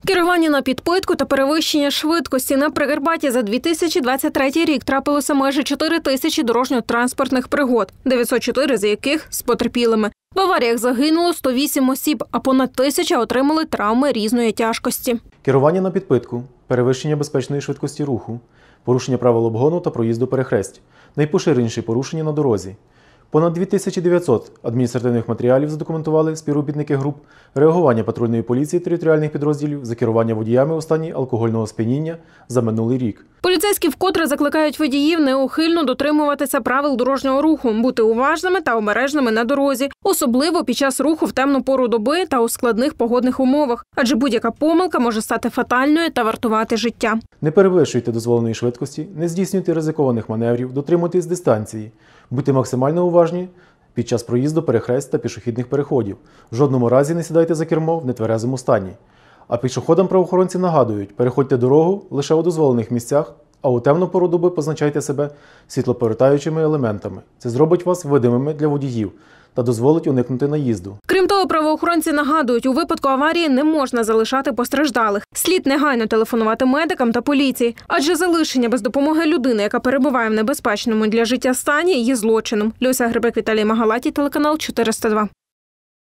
Керування на підпитку та перевищення швидкості. На Прикарпатті за 2023 рік трапилося майже 4 тисячі дорожньо-транспортних пригод, 904 з яких з потерпілими. В аваріях загинуло 108 осіб, а понад 1000 отримали травми різної тяжкості. Керування на підпитку, перевищення безпечної швидкості руху, порушення правил обгону та проїзду перехресть – найпоширеніші порушення на дорозі. Понад 2900 адміністративних матеріалів задокументували співробітники груп реагування патрульної поліції територіальних підрозділів за керування водіями у стані алкогольного сп'яніння за минулий рік. Поліцейські вкотре закликають водіїв неухильно дотримуватися правил дорожнього руху, бути уважними та обережними на дорозі, особливо під час руху в темну пору доби та у складних погодних умовах, адже будь-яка помилка може стати фатальною та вартувати життя. Не перевищуйте дозволеної швидкості, не здійснюйте ризикованих маневрів, дотримуйтесь дистанції, будьте максимально уважні під час проїзду перехресть та пішохідних переходів. В жодному разі не сідайте за кермо в нетверезому стані. А пішоходам правоохоронці нагадують, переходьте дорогу лише у дозволених місцях, а у темну пору доби позначайте себе світлоповертаючими елементами. Це зробить вас видимими для водіїв та дозволить уникнути наїзду. Крім того, правоохоронці нагадують, у випадку аварії не можна залишати постраждалих. Слід негайно телефонувати медикам та поліції, адже залишення без допомоги людини, яка перебуває в небезпечному для життя стані, є злочином. Люся Грибик, Віталій Магалатій, телеканал 402.